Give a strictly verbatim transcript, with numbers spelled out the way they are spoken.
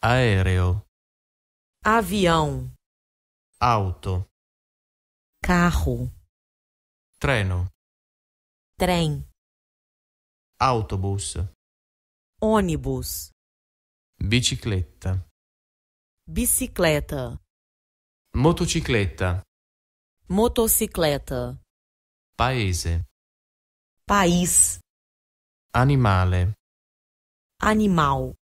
aereo, avião, auto, carro, treno, trem, autobus, ônibus, bicicletta, bicicleta, motocicletta, motocicleta, paese, país, animale, animal.